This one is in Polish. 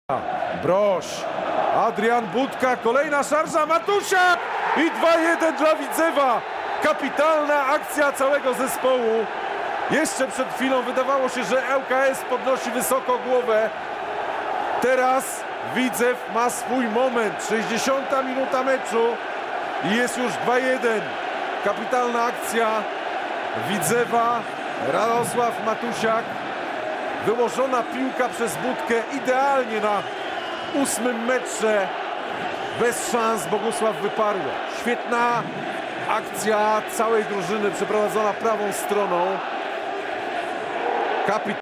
Broż, Adrian Budka, kolejna szarża, Matusiak i 2-1 dla Widzewa. Kapitalna akcja całego zespołu. Jeszcze przed chwilą wydawało się, że ŁKS podnosi wysoko głowę. Teraz Widzew ma swój moment. 60. minuta meczu i jest już 2-1. Kapitalna akcja Widzewa. Radosław Matusiak. Wyłożona piłka przez Budkę idealnie na 8. metrze. Bez szans Bogusław Wyparło. Świetna akcja całej drużyny przeprowadzona prawą stroną.